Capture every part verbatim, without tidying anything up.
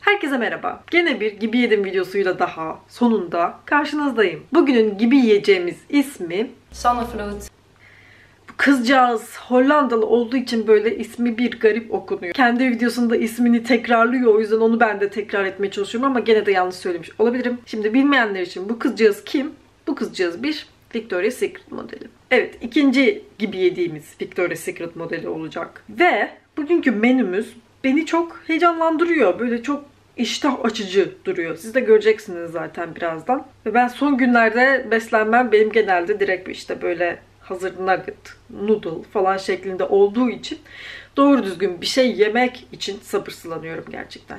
Herkese merhaba. Gene bir gibi yedim videosuyla daha sonunda karşınızdayım. Bugünün gibi yiyeceğimiz ismi Sonnevloed. Kızcağız Hollandalı olduğu için böyle ismi bir garip okunuyor. Kendi videosunda ismini tekrarlıyor, o yüzden onu ben de tekrar etmeye çalışıyorum ama gene de yanlış söylemiş olabilirim. Şimdi bilmeyenler için bu kızcağız kim? Bu kızcağız bir Victoria's Secret modeli. Evet, ikinci gibi yediğimiz Victoria's Secret modeli olacak. Ve bugünkü menümüz beni çok heyecanlandırıyor. Böyle çok iştah açıcı duruyor. Siz de göreceksiniz zaten birazdan. Ve ben son günlerde beslenmem benim genelde direkt işte böyle hazır nugget, noodle falan şeklinde olduğu için doğru düzgün bir şey yemek için sabırsızlanıyorum gerçekten.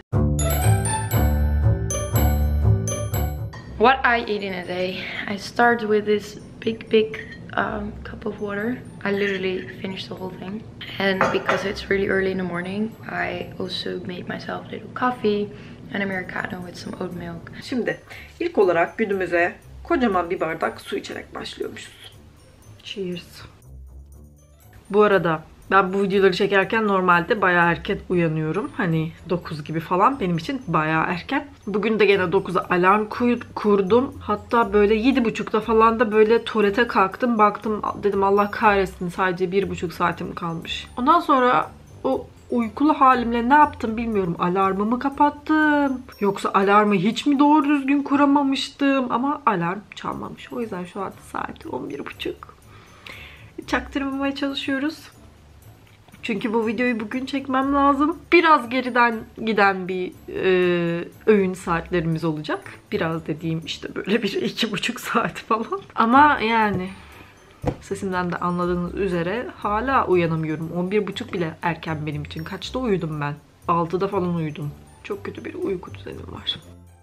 What I eat in a day. I start with this big, big um, cup of water. I literally finished the whole thing. And because it's really early in the morning, I also made myself a little coffee, an Americano with some oat milk. Şimdi ilk olarak günümüze kocaman bir bardak su içerek başlıyormuşuz. Cheers. Bu arada ben bu videoları çekerken normalde bayağı erken uyanıyorum. Hani dokuz gibi falan, benim için bayağı erken. Bugün de gene dokuza alarm kurdum. Hatta böyle yedi buçukta falan da böyle tuvalete kalktım. Baktım, dedim Allah kahretsin, sadece bir buçuk saatim kalmış. Ondan sonra o uykulu halimle ne yaptım bilmiyorum. Alarmımı kapattım. Yoksa alarmı hiç mi doğru düzgün kuramamıştım? Ama alarm çalmamış. O yüzden şu an saat on bir buçuk. Çaktırmamaya çalışıyoruz. Çünkü bu videoyu bugün çekmem lazım. Biraz geriden giden bir e, öğün saatlerimiz olacak. Biraz dediğim işte böyle bir iki buçuk saat falan. Ama yani sesimden de anladığınız üzere hala uyanamıyorum. on bir buçuk bile erken benim için. Kaçta uyudum ben? altıda falan uyudum. Çok kötü bir uyku düzenim var.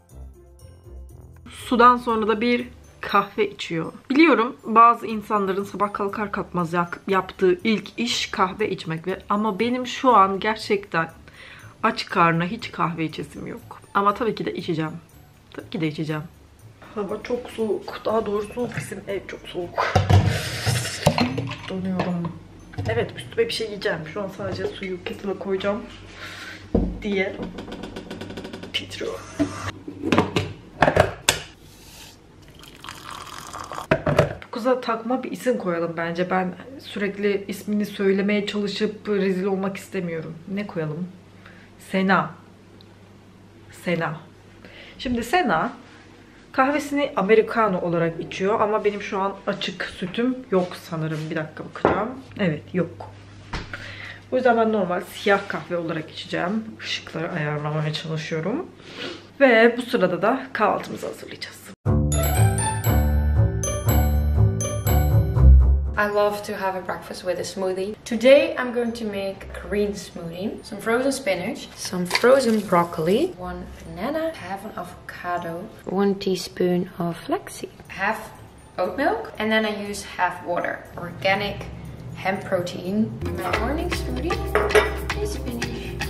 Sudan sonra da bir kahve içiyor. Biliyorum bazı insanların sabah kalkar kalkmaz yaptığı ilk iş kahve içmek ve ama benim şu an gerçekten aç karnına hiç kahve içesim yok. Ama tabii ki de içeceğim. Tabii ki de içeceğim. Hava çok soğuk. Daha doğrusu bizim ev çok soğuk. Donuyorum. Evet, üstüme bir şey yiyeceğim. Şu an sadece suyu kettle'a koyacağım diye titriyor. Kıza takma bir isim koyalım bence. Ben sürekli ismini söylemeye çalışıp rezil olmak istemiyorum. Ne koyalım? Sena. Sena. Şimdi Sena kahvesini Americano olarak içiyor ama benim şu an açık sütüm yok sanırım. Bir dakika bakacağım. Evet, yok. O yüzden ben normal siyah kahve olarak içeceğim. Işıkları ayarlamaya çalışıyorum. Ve bu sırada da kahvaltımızı hazırlayacağız. I love to have a breakfast with a smoothie. Today I'm going to make a green smoothie. Some frozen spinach, some frozen broccoli, one banana, half an avocado, one teaspoon of flaxseed, half oat milk, and then I use half water. Organic hemp protein. My morning smoothie is finished.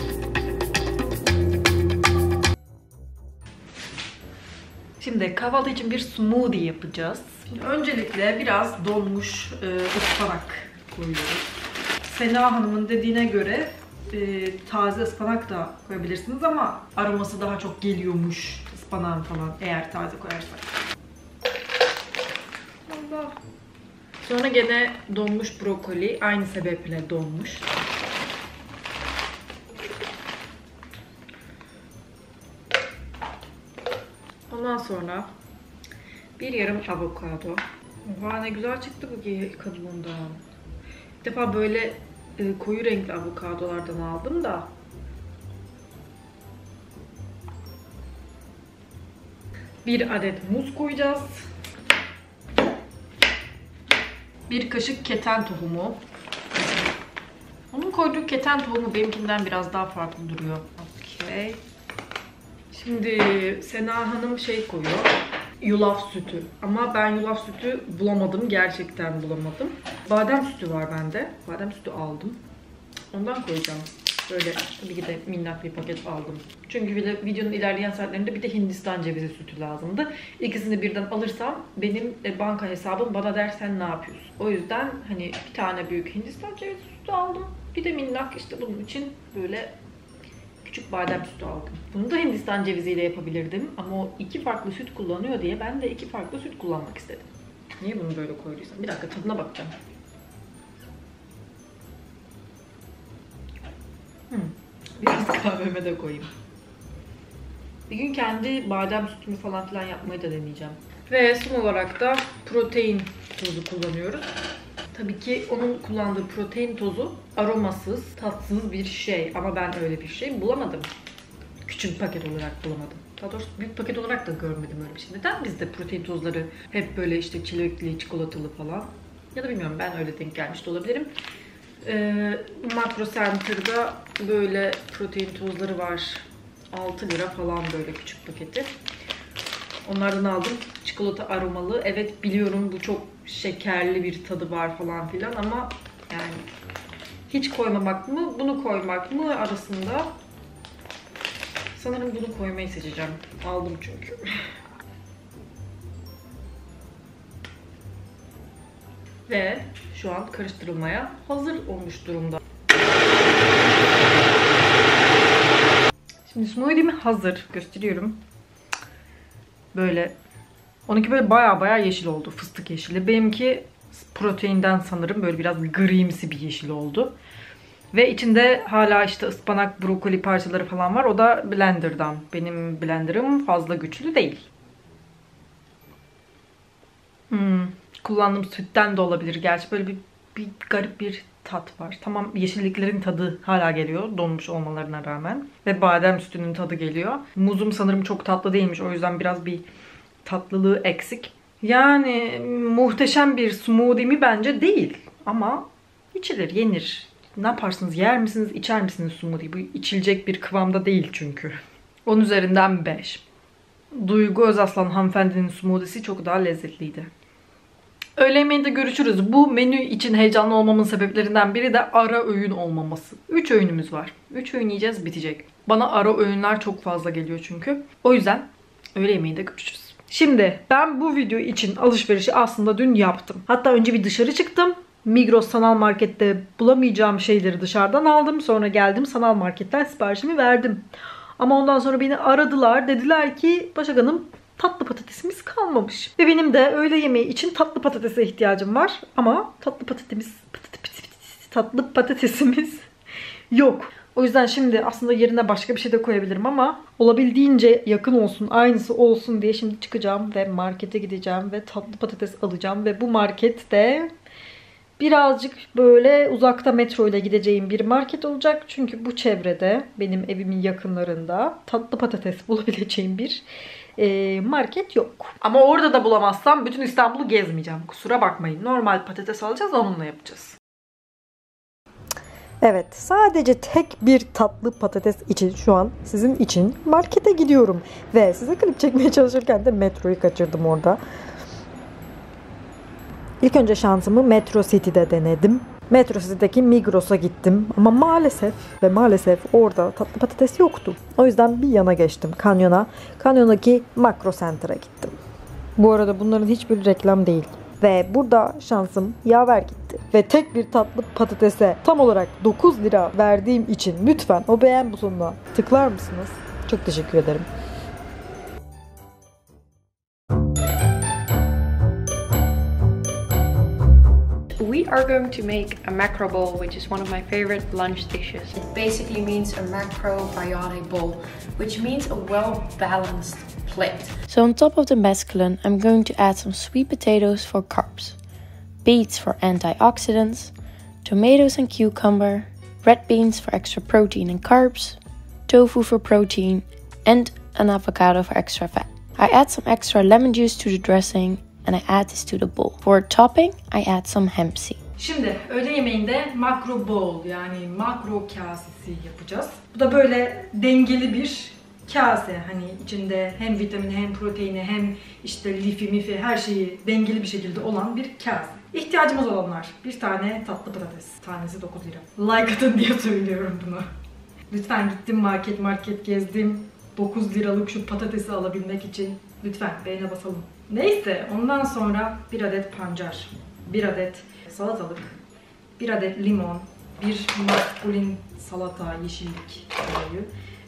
Şimdi kahvaltı için bir smoothie yapacağız. Şimdi öncelikle biraz donmuş e, ıspanak koyuyoruz. Sena Hanım'ın dediğine göre e, taze ıspanak da koyabilirsiniz ama aroması daha çok geliyormuş ıspanağın falan eğer taze koyarsak. Allah. Sonra gene donmuş brokoli, aynı sebeple donmuş. Ondan sonra bir yarım avokado. Vay, ne güzel çıktı bu kabuğundan. Bir defa böyle e, koyu renkli avokadolardan aldım da. Bir adet muz koyacağız. Bir kaşık keten tohumu. Onun koyduğu keten tohumu benimkinden biraz daha farklı duruyor. Okey. Şimdi Sena Hanım şey koyuyor. Yulaf sütü. Ama ben yulaf sütü bulamadım. Gerçekten bulamadım. Badem sütü var bende. Badem sütü aldım. Ondan koyacağım. Böyle tabii ki de minnak bir paket aldım. Çünkü bir de videonun ilerleyen saatlerinde bir de Hindistan cevizi sütü lazımdı. İkisini birden alırsam benim banka hesabım bana der sen ne yapıyorsun. O yüzden hani bir tane büyük Hindistan cevizi sütü aldım. Bir de minnak işte bunun için böyle küçük badem sütü aldım. Bunu da Hindistan ceviziyle yapabilirdim ama o iki farklı süt kullanıyor diye ben de iki farklı süt kullanmak istedim. Niye bunu böyle koyduysam? Bir dakika, tadına bakacağım. Hmm. Biraz kahveme de koyayım. Bir gün kendi badem sütümü falan filan yapmayı da deneyeceğim. Ve son olarak da protein tozu kullanıyoruz. Tabii ki onun kullandığı protein tozu aromasız, tatsız bir şey. Ama ben öyle bir şey bulamadım. Küçük paket olarak bulamadım. Daha doğrusu büyük paket olarak da görmedim öyle bir şey. Neden bizde protein tozları hep böyle işte çilekli, çikolatalı falan? Ya da bilmiyorum, ben öyle denk gelmiş de olabilirim. Ee, Makro Center'da böyle protein tozları var. altı lira falan böyle küçük paketi. Onlardan aldım. Çikolata aromalı. Evet biliyorum bu çok şekerli bir tadı var falan filan ama yani hiç koymamak mı, bunu koymak mı arasında sanırım bunu koymayı seçeceğim. Aldım çünkü. Ve şu an karıştırılmaya hazır olmuş durumda. Şimdi smoothie'm hazır. Gösteriyorum. Böyle onunki böyle baya baya yeşil oldu. Fıstık yeşili. Benimki proteinden sanırım böyle biraz grimsi bir yeşil oldu. Ve içinde hala işte ıspanak, brokoli parçaları falan var. O da blenderdan. Benim blenderım fazla güçlü değil. Hmm, kullandığım sütten de olabilir. Gerçi böyle bir, bir garip bir tat var. Tamam, yeşilliklerin tadı hala geliyor donmuş olmalarına rağmen. Ve badem sütünün tadı geliyor. Muzum sanırım çok tatlı değilmiş. O yüzden biraz bir tatlılığı eksik. Yani muhteşem bir smoothie mi? Bence değil. Ama içilir, yenir. Ne yaparsınız? Yer misiniz, içer misiniz smoothie? Bu içilecek bir kıvamda değil çünkü. on üzerinden beş. Duygu Özaslan hanımefendinin smoothie'si çok daha lezzetliydi. Öğle yemeğinde görüşürüz. Bu menü için heyecanlı olmamın sebeplerinden biri de ara öğün olmaması. üç öğünümüz var. üç öğün yiyeceğiz, bitecek. Bana ara öğünler çok fazla geliyor çünkü. O yüzden öğle yemeğinde görüşürüz. Şimdi ben bu video için alışverişi aslında dün yaptım. Hatta önce bir dışarı çıktım. Migros sanal markette bulamayacağım şeyleri dışarıdan aldım. Sonra geldim sanal marketten siparişimi verdim. Ama ondan sonra beni aradılar. Dediler ki Başak Hanım, tatlı patatesimiz kalmamış. Ve benim de öğle yemeği için tatlı patatese ihtiyacım var. Ama tatlı patatesimiz, tatlı patatesimiz yok. O yüzden şimdi aslında yerine başka bir şey de koyabilirim ama olabildiğince yakın olsun, aynısı olsun diye şimdi çıkacağım ve markete gideceğim ve tatlı patates alacağım. Ve bu markette birazcık böyle uzakta metro ile gideceğim bir market olacak. Çünkü bu çevrede, benim evimin yakınlarında tatlı patates bulabileceğim bir e, market yok. Ama orada da bulamazsam bütün İstanbul'u gezmeyeceğim. Kusura bakmayın. Normal patates alacağız, onunla yapacağız. Evet, sadece tek bir tatlı patates için şu an sizin için markete gidiyorum. Ve size klip çekmeye çalışırken de metroyu kaçırdım orada. İlk önce şansımı Metro City'de denedim. Metro City'deki Migros'a gittim. Ama maalesef ve maalesef orada tatlı patates yoktu. O yüzden bir yana geçtim, Kanyon'a. Kanyon'daki Makro Center'a gittim. Bu arada bunların hiçbir reklam değil. Ve burada şansım yaver gitti. Ve tek bir tatlı patatese tam olarak dokuz lira verdiğim için lütfen o beğen butonuna tıklar mısınız? Çok teşekkür ederim. We are going to make a macro bowl, which is one of my favorite lunch dishes. It basically means a macrobiotic bowl, which means a well-balanced plate. So on top of the mesclun, I'm going to add some sweet potatoes for carbs, beets for antioxidants, tomatoes and cucumber, red beans for extra protein and carbs, tofu for protein, and an avocado for extra fat. I add some extra lemon juice to the dressing and I add this to the bowl. For topping, I add some hemp seed. Şimdi öğle yemeğinde makro bowl, yani makro kasesi yapacağız. Bu da böyle dengeli bir kase. Hani içinde hem vitamini hem proteini hem işte lifi mifi her şeyi dengeli bir şekilde olan bir kase. İhtiyacımız olanlar: bir tane tatlı patates. Tanesi dokuz lira. Like atın diye söylüyorum bunu. Lütfen, gittim market market gezdim. dokuz liralık şu patatesi alabilmek için lütfen beğene basalım. Neyse, ondan sonra bir adet pancar, bir adet salatalık, bir adet limon, bir masculin salata, yeşillik olayı,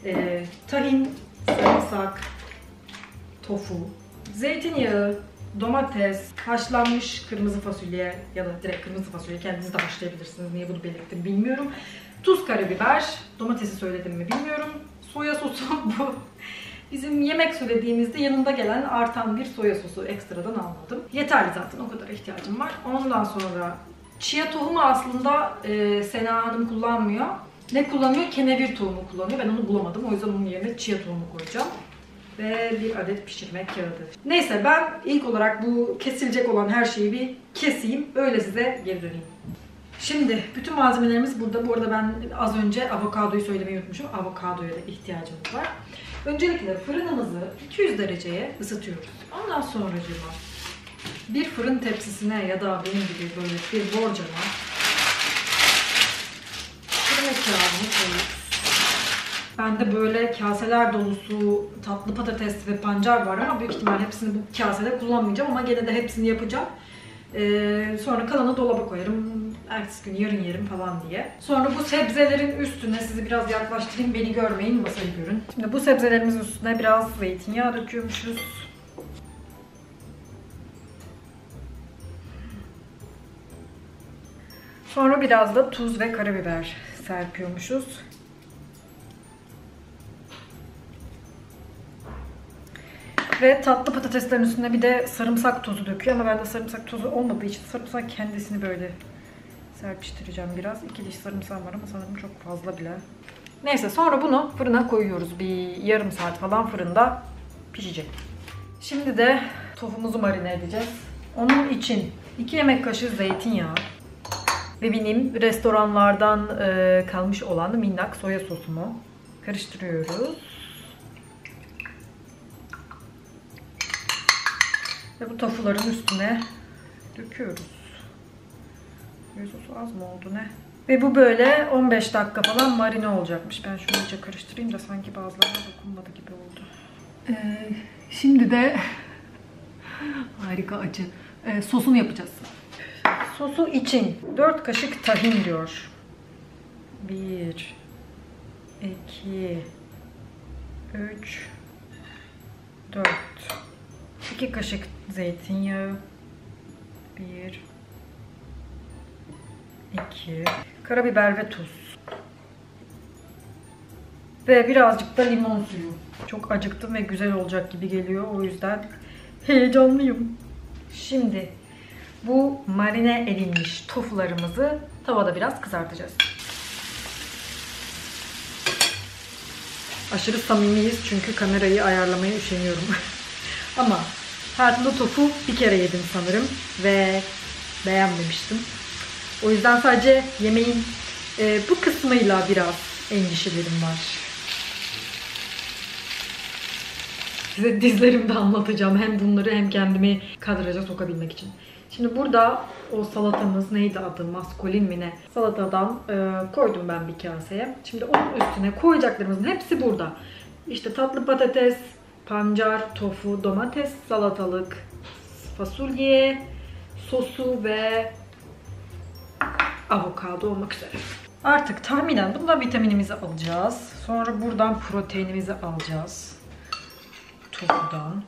Ee, tahin, sarımsak, tofu, zeytinyağı, domates, haşlanmış kırmızı fasulye ya da direkt kırmızı fasulye kendiniz de haşlayabilirsiniz. Niye bunu belirttim bilmiyorum. Tuz, karabiber, domatesi söyledim mi bilmiyorum. Soya sosu bu. Bizim yemek söylediğimizde yanında gelen artan bir soya sosu, ekstradan almadım. Yeterli zaten, o kadar ihtiyacım var. Ondan sonra chia tohumu aslında e, Sena Hanım kullanmıyor. Ne kullanıyor? Kenevir tohumu kullanıyor. Ben onu bulamadım. O yüzden onun yerine chia tohumu koyacağım. Ve bir adet pişirme kağıdı. Neyse, ben ilk olarak bu kesilecek olan her şeyi bir keseyim. Öyle size geri döneyim. Şimdi bütün malzemelerimiz burada. Bu arada ben az önce avokadoyu söylemeyi unutmuşum. Avokadoya da ihtiyacımız var. Öncelikle fırınımızı iki yüz dereceye ısıtıyoruz. Ondan sonra bir fırın tepsisine ya da benim gibi böyle bir borcama fırın kağıdını koyuyoruz. Bende böyle kaseler dolusu tatlı patates ve pancar var ama büyük ihtimal hepsini bu kasede kullanmayacağım ama gene de hepsini yapacağım. Ee, sonra kalanı dolaba koyarım. Ertesi gün yarın yerim falan diye. Sonra bu sebzelerin üstüne sizi biraz yaklaştırayım. Beni görmeyin, masayı görün. Şimdi bu sebzelerimizin üstüne biraz zeytinyağı döküyormuşuz. Sonra biraz da tuz ve karabiber serpiyormuşuz. Ve tatlı patateslerin üstüne bir de sarımsak tozu döküyor ama bende sarımsak tozu olmadığı için sarımsak kendisini böyle serpiştireceğim biraz. İki diş sarımsağım var ama sanırım çok fazla bile. Neyse, sonra bunu fırına koyuyoruz. Bir yarım saat falan fırında pişecek. Şimdi de tofumuzu marine edeceğiz. Onun için iki yemek kaşığı zeytinyağı ve benim restoranlardan kalmış olan minnak soya sosumu karıştırıyoruz. Ve bu tofuların üstüne döküyoruz. Soya sosu az mı oldu ne? Ve bu böyle on beş dakika falan marine olacakmış. Ben şunu iyice karıştırayım da sanki bazılarına dokunmadı gibi oldu. Ee, şimdi de harika acı. Ee, sosunu yapacağız. Sosu için dört kaşık tahin diyor. bir, iki, üç, dört. iki kaşık zeytinyağı. bir, iki. Karabiber ve tuz. Ve birazcık da limon suyu. Çok acıktım ve güzel olacak gibi geliyor. O yüzden heyecanlıyım. Şimdi bu marine edilmiş tofularımızı tavada biraz kızartacağız. Aşırı samimiyiz çünkü kamerayı ayarlamaya üşeniyorum. Ama hayatımda tofu bir kere yedim sanırım ve beğenmemiştim. O yüzden sadece yemeğin e, bu kısmıyla biraz endişelerim var. Size dizlerimde anlatacağım. Hem bunları hem kendimi kadraja sokabilmek için. Şimdi burada o salatamız neydi adı? Maskolin mi ne? Salatadan e, koydum ben bir kaseye. Şimdi onun üstüne koyacaklarımızın hepsi burada. İşte tatlı patates, pancar, tofu, domates, salatalık, fasulye, sosu ve avokado olmak üzere. Artık tahminen bundan vitaminimizi alacağız. Sonra buradan proteinimizi alacağız. Tofudan.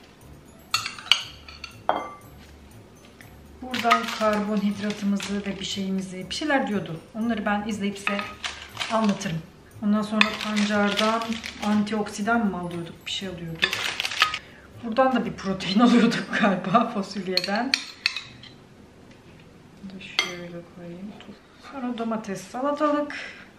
Buradan karbonhidratımızı ve bir şeyimizi, bir şeyler diyordu. Onları ben izleyip size anlatırım. Ondan sonra pancardan antioksidan mı alıyorduk? Bir şey alıyorduk. Buradan da bir protein alıyorduk galiba fasulyeden. Bunu da şöyle koyayım. Sonra domates, salatalık.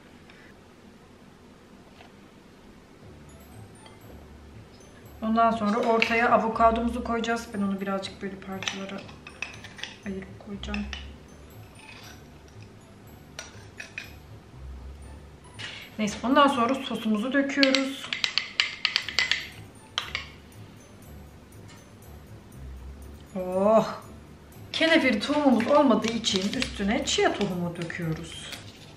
Ondan sonra ortaya avokadomuzu koyacağız. Ben onu birazcık böyle parçalara ayırıp koyacağım. Neyse, ondan sonra sosumuzu döküyoruz. Oh! Kenevir tohumumuz olmadığı için üstüne chia tohumu döküyoruz.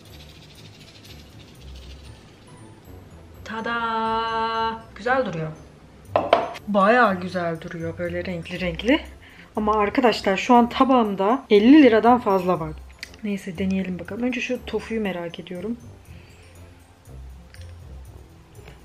Tada! Güzel duruyor. Bayağı güzel duruyor, böyle renkli renkli. Ama arkadaşlar şu an tabağımda elli liradan fazla var. Neyse, deneyelim bakalım. Önce şu tofuyu merak ediyorum.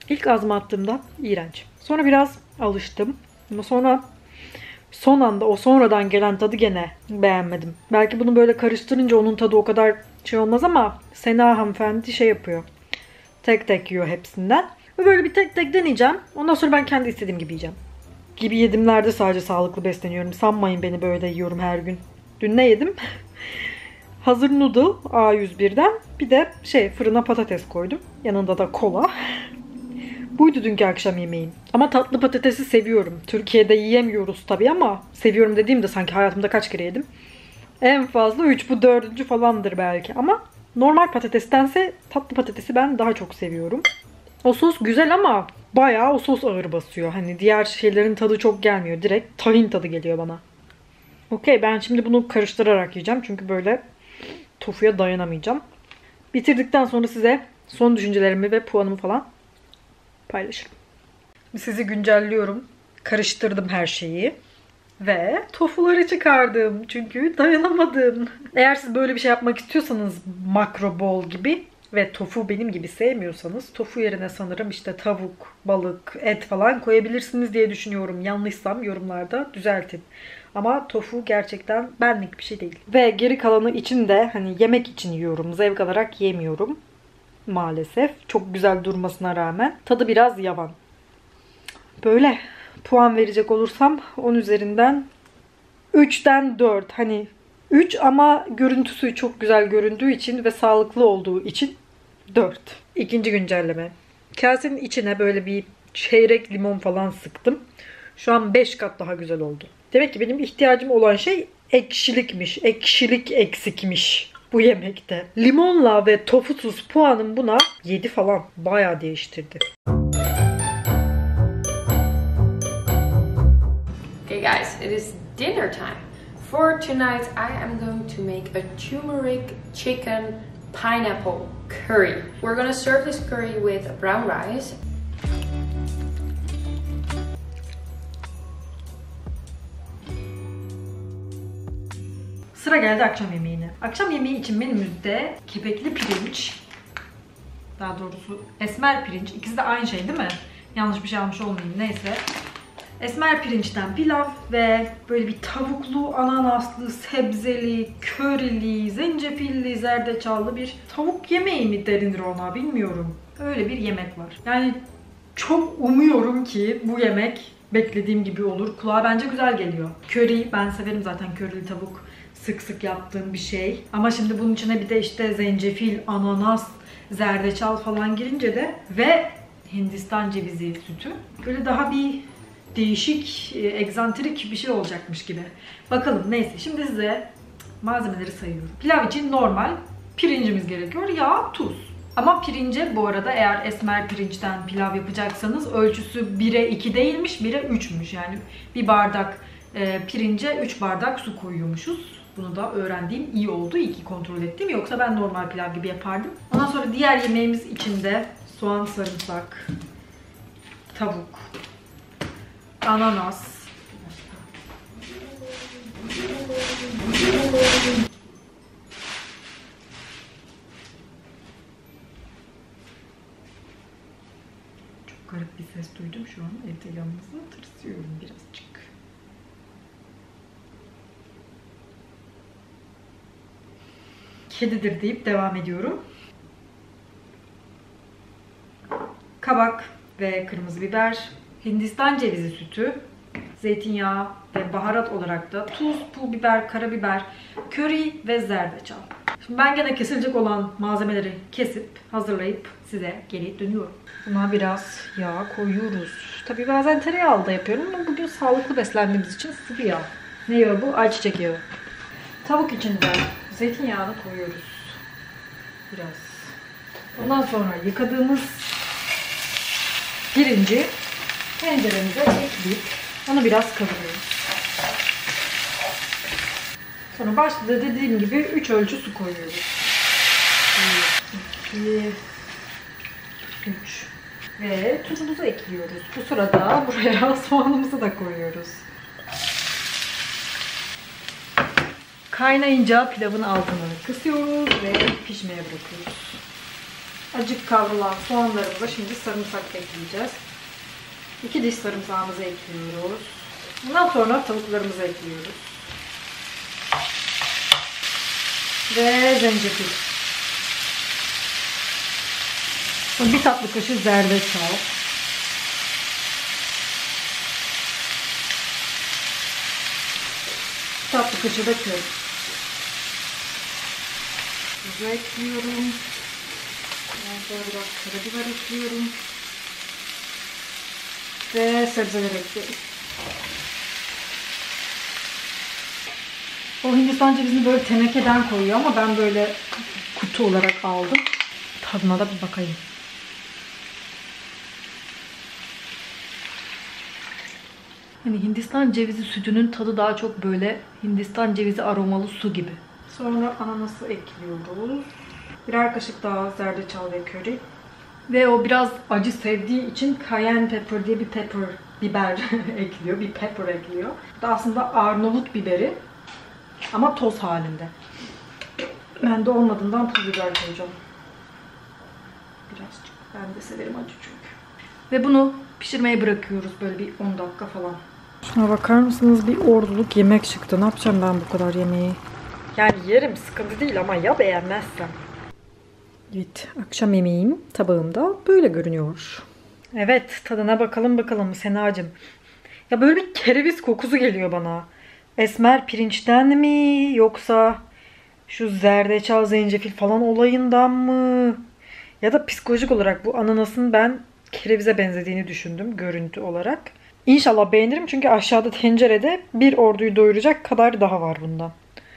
İlk ağzıma attığımda iğrenç. Sonra biraz alıştım. Ama sonra son anda o sonradan gelen tadı gene beğenmedim. Belki bunu böyle karıştırınca onun tadı o kadar şey olmaz ama Sena hanımefendi şey yapıyor. Tek tek yiyor hepsinden. Ve böyle bir tek tek deneyeceğim. Ondan sonra ben kendi istediğim gibi yiyeceğim. Gibi yedimlerde sadece sağlıklı besleniyorum. Sanmayın beni böyle yiyorum her gün. Dün ne yedim? Hazır noodle A yüz birden. Bir de şey fırına patates koydum. Yanında da kola. Buydu dünkü akşam yemeğim. Ama tatlı patatesi seviyorum. Türkiye'de yiyemiyoruz tabii ama seviyorum dediğimde sanki hayatımda kaç kere yedim. En fazla üç, bu dördüncü falandır belki. Ama normal patatestense tatlı patatesi ben daha çok seviyorum. O sos güzel ama bayağı o sos ağır basıyor. Hani diğer şeylerin tadı çok gelmiyor. Direkt tahin tadı geliyor bana. Okey, ben şimdi bunu karıştırarak yiyeceğim. Çünkü böyle tofuya dayanamayacağım. Bitirdikten sonra size son düşüncelerimi ve puanımı falan paylaşırım. Sizi güncelliyorum. Karıştırdım her şeyi. Ve tofuları çıkardım. Çünkü dayanamadım. Eğer siz böyle bir şey yapmak istiyorsanız makro bol gibi ve tofu benim gibi sevmiyorsanız tofu yerine sanırım işte tavuk, balık, et falan koyabilirsiniz diye düşünüyorum. Yanlışsam yorumlarda düzeltin. Ama tofu gerçekten benlik bir şey değil. Ve geri kalanı için de hani yemek için yiyorum. Zevk alarak yemiyorum. Maalesef. Çok güzel durmasına rağmen. Tadı biraz yavan. Böyle puan verecek olursam on üzerinden üçten dört. Hani üç ama görüntüsü çok güzel göründüğü için ve sağlıklı olduğu için dört. İkinci güncelleme. Kasenin içine böyle bir çeyrek limon falan sıktım. Şu an beş kat daha güzel oldu. Demek ki benim ihtiyacım olan şey ekşilikmiş. Ekşilik eksikmiş bu yemekte. Limonla ve tofusuz puanım buna yedi falan. Bayağı değiştirdi. Okay guys, it is dinner time. For tonight I am going to make a turmeric chicken pineapple curry. We're gonna serve this curry with brown rice. Sıra geldi akşam yemeğine. Akşam yemeği için menümüzde kepekli pirinç, daha doğrusu esmer pirinç. İkisi de aynı şey değil mi? Yanlış bir şey almış olmayayım. Neyse. Esmer pirinçten pilav ve böyle bir tavuklu, ananaslı, sebzeli, körili, zencefilli, zerdeçallı bir tavuk yemeği mi denilir ona bilmiyorum. Öyle bir yemek var. Yani çok umuyorum ki bu yemek beklediğim gibi olur. Kulağa bence güzel geliyor. Köri, ben severim zaten körili tavuk. Sık sık yaptığım bir şey. Ama şimdi bunun içine bir de işte zencefil, ananas, zerdeçal falan girince de ve Hindistan cevizi sütü. Böyle daha bir değişik, egzantrik bir şey olacakmış gibi. Bakalım neyse. Şimdi size malzemeleri sayıyorum. Pilav için normal pirincimiz gerekiyor. Yağ, tuz. Ama pirince bu arada eğer esmer pirinçten pilav yapacaksanız ölçüsü bire iki değilmiş, bire üçmüş. Yani bir bardak e, pirince üç bardak su koyuyormuşuz. Bunu da öğrendiğim iyi oldu. İyi ki kontrol ettim. Yoksa ben normal pilav gibi yapardım. Ondan sonra diğer yemeğimiz içinde soğan, sarımsak, tavuk, ananas, çok garip bir ses duydum şu an. Evde yalnızım, tırsıyorum birazcık. Kedidir deyip devam ediyorum. Kabak ve kırmızı biber, Hindistan cevizi sütü, zeytinyağı ve baharat olarak da tuz, pul biber, karabiber, köri ve zerdeçal. Şimdi ben gene kesilecek olan malzemeleri kesip hazırlayıp size geri dönüyorum. Buna biraz yağ koyuyoruz. Tabii bazen tereyağı da yapıyorum ama bugün sağlıklı beslendiğimiz için sıvı yağ. Ne yağı bu? Ayçiçek yağı. Tavuk için de zeytinyağını koyuyoruz. Biraz. Ondan sonra yıkadığımız pirinci tenceremize ekleyip onu biraz kavuruyoruz. Sonra başta da dediğim gibi üç ölçü su koyuyoruz. iki, üç ve tuzumuzu ekliyoruz. Bu sırada buraya soğanımızı da koyuyoruz. Kaynayınca pilavın altını kısıyoruz ve pişmeye bırakıyoruz. Acık kavrulan soğanlarımıza şimdi sarımsak ekleyeceğiz. İki diş sarımsağımızı ekliyoruz. Bundan sonra tavuklarımızı ekliyoruz. Ve zencefil. Bir tatlı kaşığı zerdeçal. Bir tatlı kaşığı da köz. Tuzu ekliyorum. Biraz biraz karabiber ekliyorum. Ve sebzeler ekliyorum. O Hindistan cevizini böyle tenekeden koyuyor ama ben böyle kutu olarak aldım. Tadına da bir bakayım. Hani Hindistan cevizi sütünün tadı daha çok böyle Hindistan cevizi aromalı su gibi. Sonra ananası ekliyoruz. Birer kaşık daha zerdeçal ve köri. Ve o biraz acı sevdiği için cayenne pepper diye bir pepper, biber ekliyor. Bir pepper ekliyor. Bu da aslında Arnavut biberi. Ama toz halinde. Ben de olmadığından pul biber koyacağım. Birazcık. Ben de severim acı çünkü. Ve bunu pişirmeye bırakıyoruz böyle bir on dakika falan. Şuna bakar mısınız? Bir orduluk yemek çıktı. Ne yapacağım ben bu kadar yemeği? Yani yerim, sıkıntı değil ama ya beğenmezsem. Evet, akşam yemeğim tabağımda böyle görünüyor. Evet, tadına bakalım bakalım Senacığım. Ya böyle bir kereviz kokusu geliyor bana. Esmer pirinçten mi yoksa şu zerdeçal, zencefil falan olayından mı? Ya da psikolojik olarak bu ananasın ben kerevize benzediğini düşündüm görüntü olarak. İnşallah beğenirim çünkü aşağıda tencerede bir orduyu doyuracak kadar daha var bundan.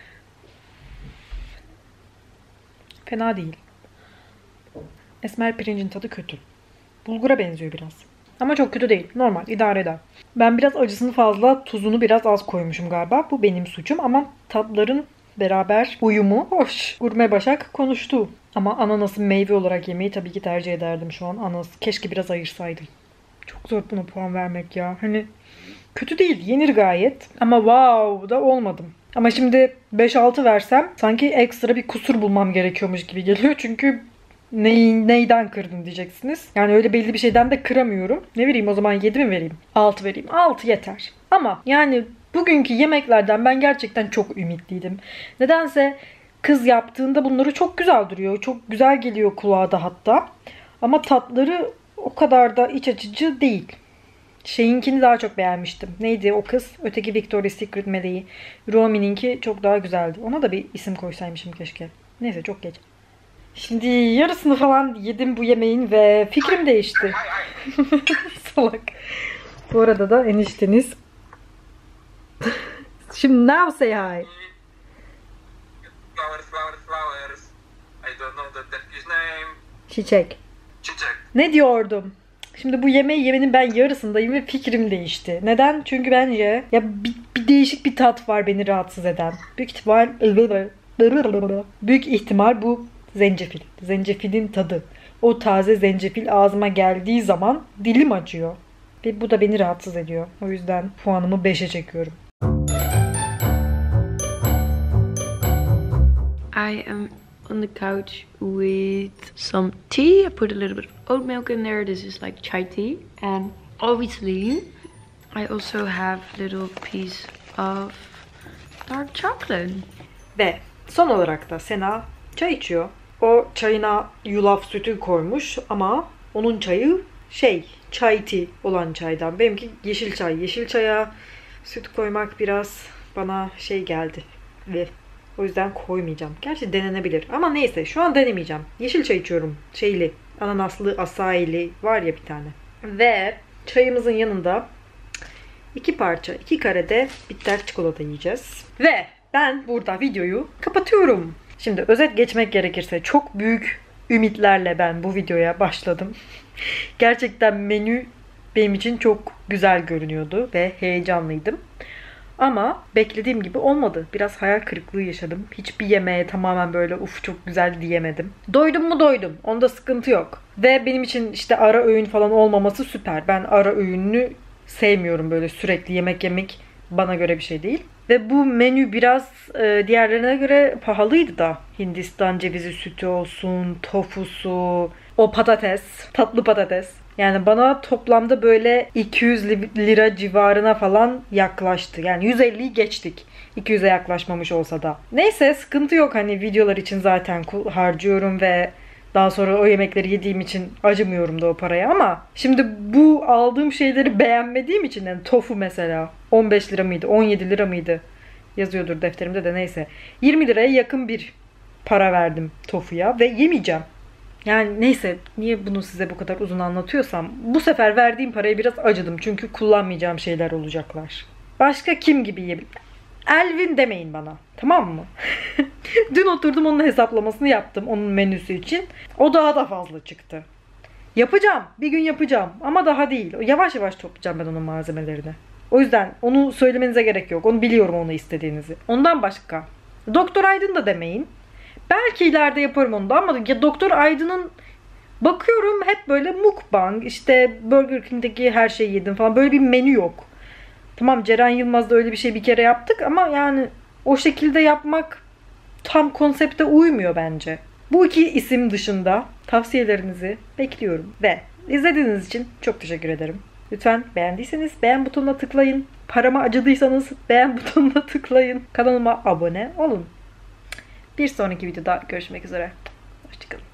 Fena değil. Esmer pirincin tadı kötü. Bulgura benziyor biraz. Ama çok kötü değil. Normal. İdare eder. Ben biraz acısını fazla, tuzunu biraz az koymuşum galiba. Bu benim suçum ama tatların beraber uyumu hoş. Gurme Başak konuştu. Ama ananası meyve olarak yemeyi tabii ki tercih ederdim şu an. Ananas. Keşke biraz ayırsaydım. Çok zor buna puan vermek ya. Hani kötü değil. Yenir gayet. Ama wow da olmadım. Ama şimdi beş altı versem sanki ekstra bir kusur bulmam gerekiyormuş gibi geliyor. Çünkü neyi, neyden kırdın diyeceksiniz. Yani öyle belli bir şeyden de kıramıyorum. Ne vereyim o zaman yedi mi vereyim? altı vereyim. altı yeter. Ama yani bugünkü yemeklerden ben gerçekten çok ümitliydim. Nedense kız yaptığında bunları çok güzel duruyor. Çok güzel geliyor kulağa da hatta. Ama tatları o kadar da iç açıcı değil. Şeyinkini daha çok beğenmiştim. Neydi o kız? Öteki Victoria's Secret meleği. Romi'ninki çok daha güzeldi. Ona da bir isim koysaymışım keşke. Neyse çok geç. Şimdi yarısını falan yedim bu yemeğin ve fikrim değişti. Salak. Bu arada da enişteniz. Şimdi now say hi. Flowers, flowers, flowers. I don't know the Turkish name. Çiçek. Çiçek. Ne diyordum? Şimdi bu yemeği yemenin ben yarısındayım ve fikrim değişti. Neden? Çünkü bence ya bir, bir değişik bir tat var beni rahatsız eden. Büyük ihtimal büyük ihtimal bu zencefil. Zencefilin tadı. O taze zencefil ağzıma geldiği zaman dilim acıyor. Ve bu da beni rahatsız ediyor. O yüzden puanımı beşe çekiyorum. I am on the couch with some tea. I put a little bit of oat milk in there. This is like chai tea. And obviously, I also have a little piece of dark chocolate. Ve son olarak da Sena çay içiyor. O çayına yulaf sütü koymuş ama onun çayı şey, chai tea olan çaydan. Benimki yeşil çay. Yeşil çaya süt koymak biraz bana şey geldi. Ve o yüzden koymayacağım. Gerçi denenebilir. Ama neyse şu an denemeyeceğim. Yeşil çay içiyorum. Şeyli, ananaslı, asaili var ya bir tane. Ve çayımızın yanında iki parça, iki karede bitter çikolata yiyeceğiz. Ve ben burada videoyu kapatıyorum. Şimdi özet geçmek gerekirse çok büyük ümitlerle ben bu videoya başladım. Gerçekten menü benim için çok güzel görünüyordu ve heyecanlıydım. Ama beklediğim gibi olmadı. Biraz hayal kırıklığı yaşadım. Hiçbir yemeğe tamamen böyle uf çok güzel diyemedim. Doydum mu doydum. Onda sıkıntı yok. Ve benim için işte ara öğün falan olmaması süper. Ben ara öğününü sevmiyorum böyle sürekli yemek yemek bana göre bir şey değil. Ve bu menü biraz e, diğerlerine göre pahalıydı da. Hindistan cevizi sütü olsun, tofusu, O patates, tatlı patates. Yani bana toplamda böyle iki yüz lira civarına falan yaklaştı. Yani yüz elliyi geçtik. iki yüze yaklaşmamış olsa da. Neyse sıkıntı yok, hani videolar için zaten harcıyorum ve daha sonra o yemekleri yediğim için acımıyorum da o paraya, ama şimdi bu aldığım şeyleri beğenmediğim için, yani tofu mesela on beş lira mıydı, on yedi lira mıydı? Yazıyordur defterimde de, neyse. yirmi liraya yakın bir para verdim tofuya ve yemeyeceğim. Yani neyse, niye bunu size bu kadar uzun anlatıyorsam, bu sefer verdiğim paraya biraz acıdım çünkü kullanmayacağım şeyler olacaklar. Başka kim gibi yiyebilir? Elvin demeyin bana, tamam mı? Dün oturdum onun hesaplamasını yaptım onun menüsü için. O daha da fazla çıktı. Yapacağım, bir gün yapacağım ama daha değil. Yavaş yavaş toplayacağım ben onun malzemelerini. O yüzden onu söylemenize gerek yok. Onu biliyorum, onu istediğinizi. Ondan başka. Doktor Aydın da demeyin. Belki ileride yaparım onu da, ama ya Doktor Aydın'ın bakıyorum hep böyle mukbang, işte Burger King'deki her şeyi yedim falan, böyle bir menü yok. Tamam, Ceren Yılmaz'da öyle bir şey bir kere yaptık ama yani o şekilde yapmak tam konsepte uymuyor bence. Bu iki isim dışında tavsiyelerinizi bekliyorum ve izlediğiniz için çok teşekkür ederim. Lütfen beğendiyseniz beğen butonuna tıklayın. Parama acıdıysanız beğen butonuna tıklayın. Kanalıma abone olun. Bir sonraki videoda görüşmek üzere. Hoşçakalın.